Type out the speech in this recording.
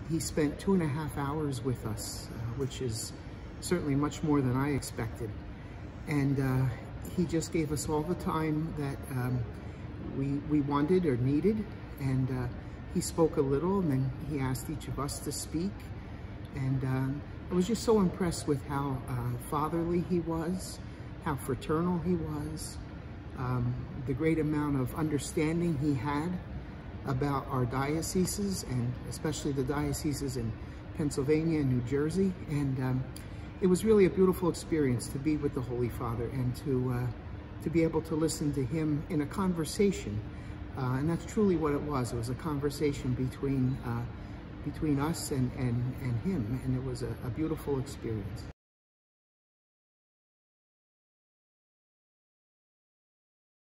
He spent 2.5 hours with us, which is certainly much more than I expected. And he just gave us all the time that we wanted or needed. And he spoke a little, and then he asked each of us to speak. And I was just so impressed with how fatherly he was, how fraternal he was, the great amount of understanding he had about our dioceses, and especially the dioceses in Pennsylvania and New Jersey. And it was really a beautiful experience to be with the Holy Father and to be able to listen to him in a conversation. And that's truly what it was. It was a conversation between us and him, and it was a beautiful experience.